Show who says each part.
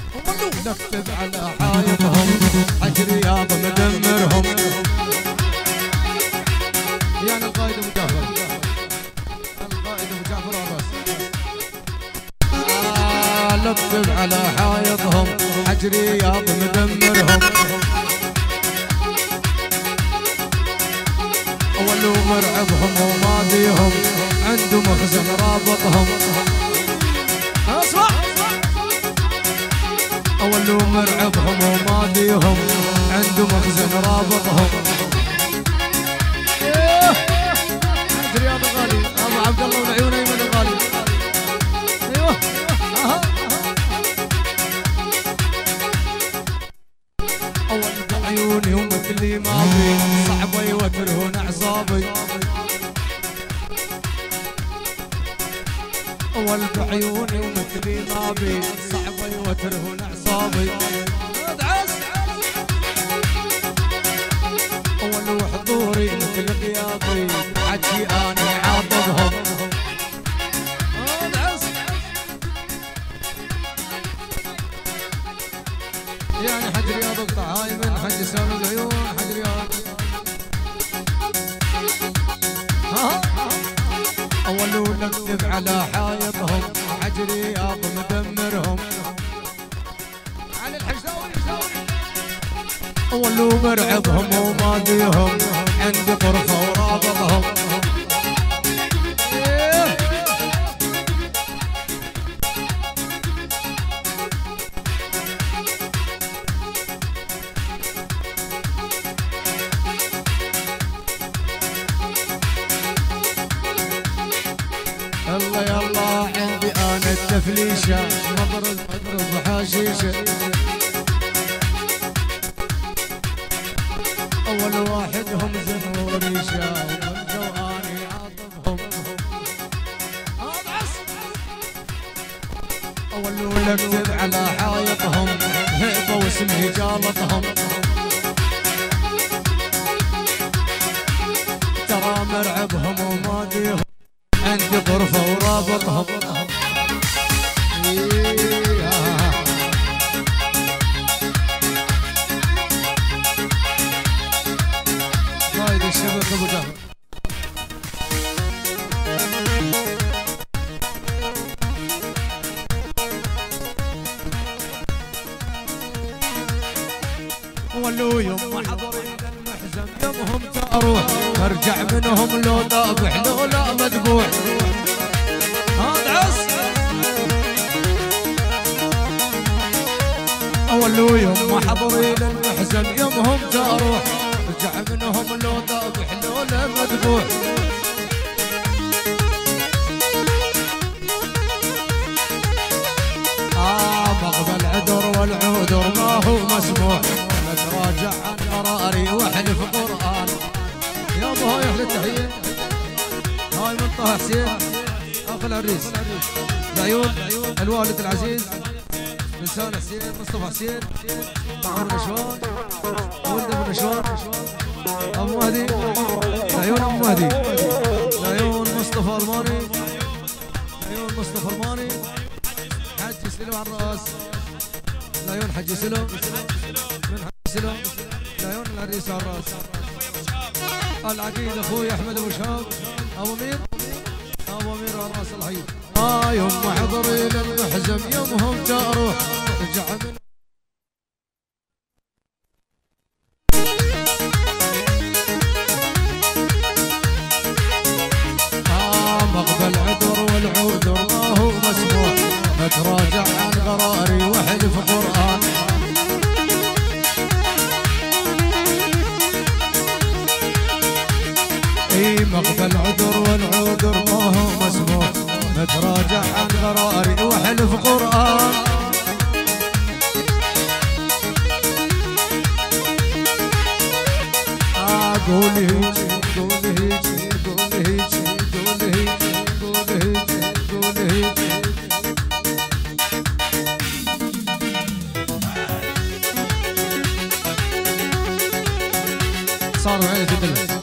Speaker 1: نكتب على حايطهم حجر يابا مدمرهم. يعني القائد ابو جعفر، القائد ابو جعفر الراس. نكتب على حايطهم حجر يابا مدمرهم. اولو مرعبهم وماضيهم عنده مخزن رابطهم. اسمع اولو مرعبهم وماضيهم عنده مخزن رابطهم. حجر يا ابو غالي ابو عبد الله والعيون ايمن الغالي. ايوه اول بعيوني ومثلي ما بي صعبه يوترهون اعصابي. اول بعيوني ومثلي ما بي صعبه يوترهون اعصابي. اول حضوري مثل غيابي حجي اني عاطبهم. يعني حج رياض اقطع هاي من حج سامي العيون حج رياض. اولو نكتب على حايطهم حج رياض مدمرهم. على الحجاوي اولو مرعبهم وماضيهم عندي طرفه ورابطهم. الله يلا عندي انا التفليشه مضرب حشيشه. اول واحدهم زنوا ريشه واني عاطفهم. اول نكتب على حايطهم هيبه واسمي جالطهم. ترى مرعبهم وماضيهم عندي غرفة ورابطهم. قايد الشبك ابو جعفر. ولو يوم ما حضرين المحزن يومهم تروح ارجع منهم لو ذابح لو لا مذبوح. هذا عص اولو يوم ما حضرين المحزن يومهم تروح ارجع منهم لو ذابح لو لا مذبوح. مقبل عذر والعذر ما هو مسموح. نتراجع عن قراري واحلف قرآن. يا ابو هاي احلى التحيه. هاي من طه حسين اخ العريس العيون الوالد العزيز لسان حسين مصطفى حسين طعور نشوان ولد ابو نشوان ابو مهدي العيون ابو مهدي العيون مصطفى الماني العيون مصطفى الماني حج سلم على الراس العيون حج سلم من حج سلم العيون العريس على الراس العقيد اخوي احمد ابو شهاب ابو مير ابو مير على الراس الحي. يوم حضري للمحزم يومهم تروح رجع من مقبل عذر والعذر ما هو مسموح. اتراجع عن قراري واحلف قرآن. مقبل عذر والعذر ما هو مسموح. نتراجع عن قراري واحلف قرآن. قولي قولي قولي قولي قولي قولي صاروا عيلة الدلة.